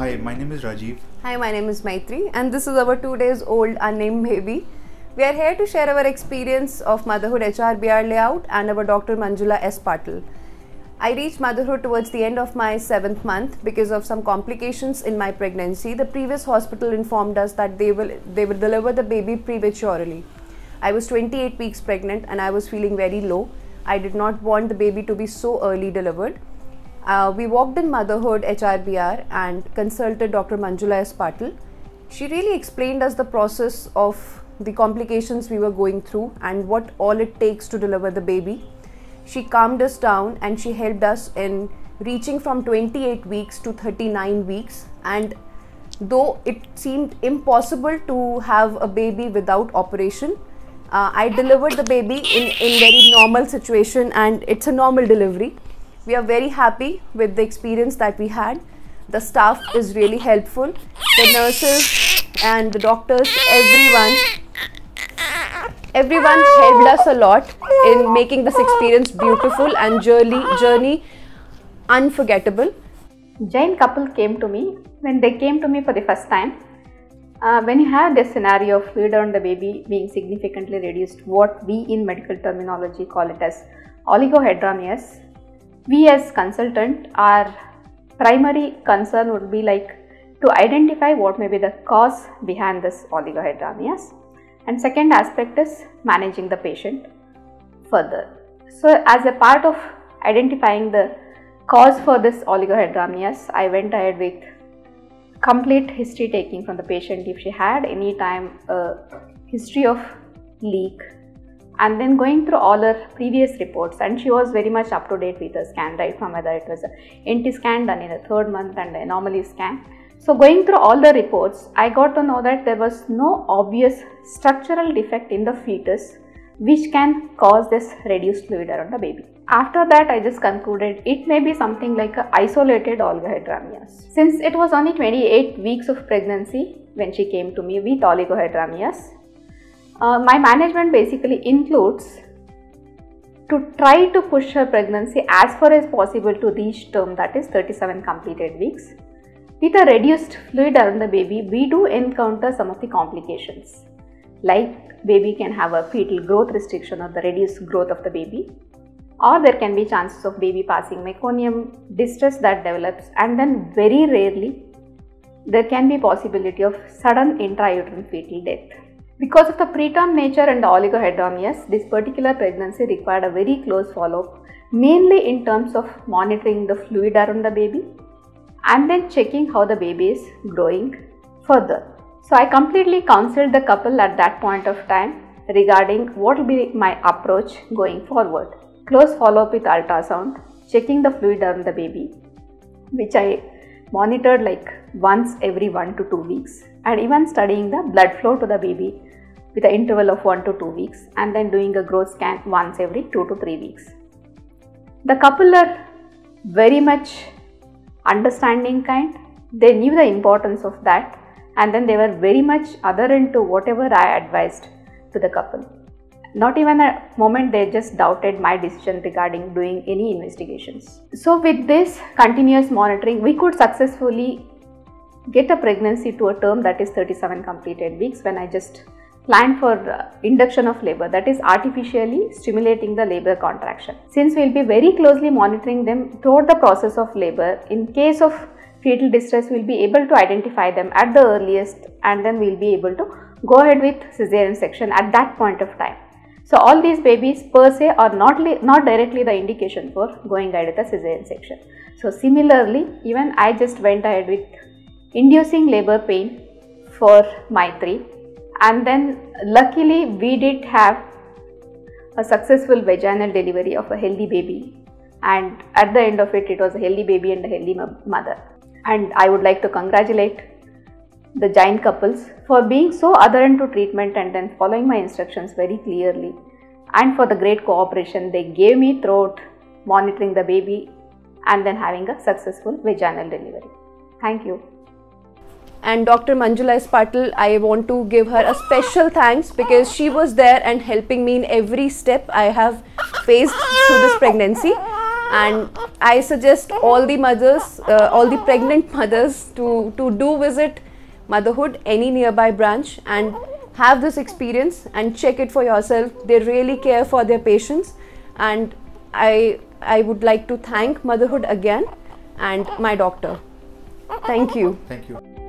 Hi, my name is Rajiv. Hi, my name is Maitri, and this is our 2 days old unnamed baby. We are here to share our experience of motherhood HRBR layout and our Dr. Manjula S. Patil. I reached motherhood towards the end of my 7th month because of some complications in my pregnancy. The previous hospital informed us that they will deliver the baby prematurely. I was 28 weeks pregnant and I was feeling very low. I did not want the baby to be so early delivered. We walked in motherhood HRBR and consulted Dr. Manjula S. Patil. She really explained us the process of the complications we were going through and what all it takes to deliver the baby. She calmed us down and she helped us in reaching from 28 weeks to 39 weeks. And though it seemed impossible to have a baby without operation, I delivered the baby in very normal situation, and it's a normal delivery. We are very happy with the experience that we had. The staff is really helpful. The nurses and the doctors, everyone helped us a lot in making this experience beautiful and journey unforgettable. Jain couple came to me when they came to me for the first time. When you have this scenario of fluid around the baby being significantly reduced, what we in medical terminology call it as oligohydramnios, we as consultant, our primary concern would be like to identify what may be the cause behind this oligohydramnios, and second aspect is managing the patient further. So as a part of identifying the cause for this oligohydramnios, I went ahead with complete history taking from the patient if she had any time a history of leak, and then going through all her previous reports, and she was very much up to date with her scan, right from whether it was a NT scan done in the 3rd month and the anomaly scan. So going through all the reports, I got to know that there was no obvious structural defect in the fetus which can cause this reduced fluid around the baby. After that, I just concluded it may be something like an isolated oligohydramnios. Since it was only 28 weeks of pregnancy when she came to me with oligohydramnios, my management basically includes to try to push her pregnancy as far as possible to reach term, that is 37 completed weeks. With a reduced fluid around the baby, we do encounter some of the complications, like baby can have a fetal growth restriction or the reduced growth of the baby, or there can be chances of baby passing meconium, distress that develops, and then very rarely there can be possibility of sudden intrauterine fetal death. Because of the preterm nature and the oligohydramnios, this particular pregnancy required a very close follow-up, mainly in terms of monitoring the fluid around the baby and then checking how the baby is growing further. So I completely counseled the couple at that point of time regarding what will be my approach going forward. Close follow-up with ultrasound, checking the fluid around the baby, which I monitored like once every 1 to 2 weeks, and even studying the blood flow to the baby with an interval of 1 to 2 weeks, and then doing a growth scan once every 2 to 3 weeks. The couple are very much understanding kind. They knew the importance of that, and then they were very much adherent to whatever I advised to the couple. Not even a moment they just doubted my decision regarding doing any investigations. So with this continuous monitoring, we could successfully get a pregnancy to a term, that is 37 completed weeks, when I just planned for induction of labor, that is artificially stimulating the labor contraction. Since we will be very closely monitoring them throughout the process of labor, in case of fetal distress we will be able to identify them at the earliest, and then we will be able to go ahead with cesarean section at that point of time. So all these babies per se are not directly the indication for going ahead with the cesarean section. So similarly, even I just went ahead with inducing labor pain for Maitri, and then luckily we did have a successful vaginal delivery of a healthy baby, and at the end of it, it was a healthy baby and a healthy mother. And I would like to congratulate the Jain couples for being so adherent to treatment and then following my instructions very clearly, and for the great cooperation they gave me throughout monitoring the baby and then having a successful vaginal delivery. Thank you. And Dr. Manjula S. Patil, I want to give her a special thanks because she was there and helping me in every step I have faced through this pregnancy. and I suggest all the mothers, all the pregnant mothers to do visit Motherhood, any nearby branch, and have this experience and check it for yourself. They really care for their patients, and I would like to thank Motherhood again and my doctor. Thank you. Thank you.